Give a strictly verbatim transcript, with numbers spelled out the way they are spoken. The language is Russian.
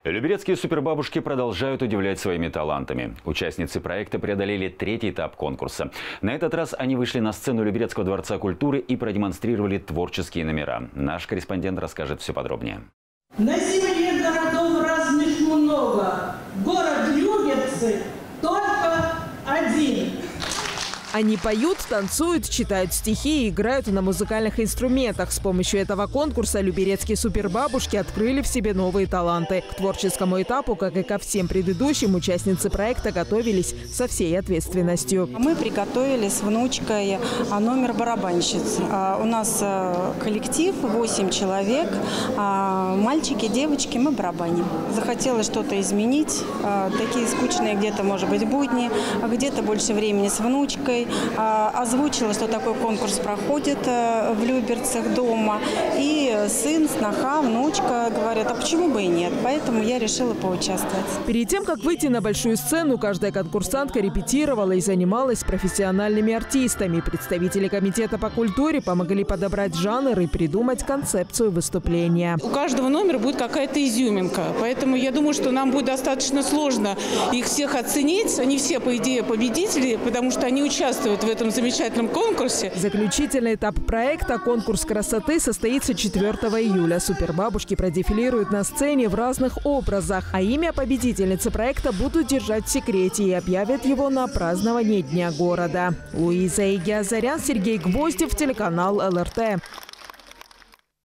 Люберецкие супербабушки продолжают удивлять своими талантами. Участницы проекта преодолели третий этап конкурса. На этот раз они вышли на сцену Люберецкого дворца культуры и продемонстрировали творческие номера. Наш корреспондент расскажет все подробнее. На земле городов разных много. Город Люберцы только один. Они поют, танцуют, читают стихи и играют на музыкальных инструментах. С помощью этого конкурса люберецкие супербабушки открыли в себе новые таланты. К творческому этапу, как и ко всем предыдущим, участницы проекта готовились со всей ответственностью. Мы приготовили с внучкой номер барабанщиц. У нас коллектив, восемь человек, мальчики, девочки, мы барабаним. Захотелось что-то изменить, такие скучные где-то, может быть, будни, где-то больше времени с внучкой. Озвучила, что такой конкурс проходит в Люберцах дома. И сын, сноха, внучка говорят, а почему бы и нет? Поэтому я решила поучаствовать. Перед тем, как выйти на большую сцену, каждая конкурсантка репетировала и занималась с профессиональными артистами. Представители комитета по культуре помогли подобрать жанр и придумать концепцию выступления. У каждого номера будет какая-то изюминка. Поэтому я думаю, что нам будет достаточно сложно их всех оценить. Они все, по идее, победители, потому что они участвуют в этом замечательном конкурсе. Заключительный этап проекта «Конкурс красоты» состоится четвёртого июля. Супербабушки продефилируют на сцене в разных образах, а имя победительницы проекта будут держать в секрете и объявят его на праздновании Дня города. Луиза Игиазарян, Сергей Гвоздев, телеканал эл эр тэ.